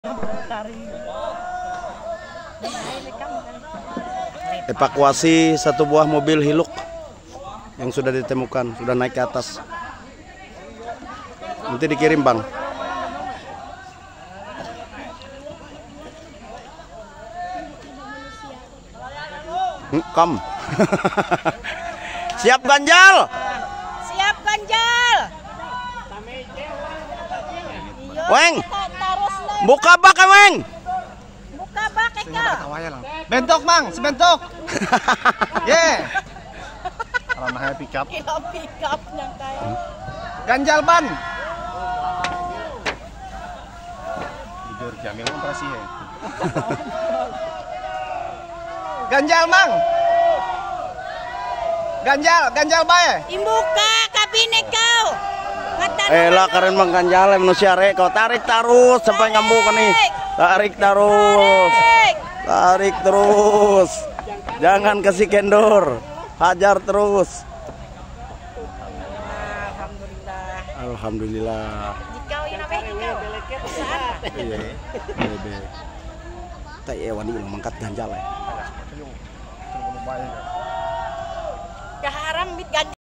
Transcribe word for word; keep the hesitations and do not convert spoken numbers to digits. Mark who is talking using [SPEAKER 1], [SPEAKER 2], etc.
[SPEAKER 1] Evakuasi satu buah mobil Hilux yang sudah ditemukan, sudah naik ke atas. Nanti dikirim, Bang. Kom. Siap ganjal.
[SPEAKER 2] Siap ganjal.
[SPEAKER 1] Weng. Buka bak, Weng.
[SPEAKER 2] Buka bak, Eka.
[SPEAKER 3] Bentok, Mang, sebentok. Ye. Kalau nah pick up.
[SPEAKER 2] Kilo pick up nang kaya.
[SPEAKER 3] Ganjal ban. Tidur Jamil operasi ya. Ganjal, Mang. Ganjal, ganjal bae.
[SPEAKER 2] Imbuka kabine kau.
[SPEAKER 1] Eh lah keren Bang ganjal manusia rek, kau tarik terus sampai ngambuk nih. Tarik terus. Tarik terus. Jangan kasih kendor. Hajar terus.
[SPEAKER 2] Alhamdulillah.
[SPEAKER 1] Alhamdulillah.
[SPEAKER 2] Kau yang apa kau?
[SPEAKER 1] Iya. Bebe. Tak ya wani mangkat ganjal ya.
[SPEAKER 2] Keharam bit ganjal.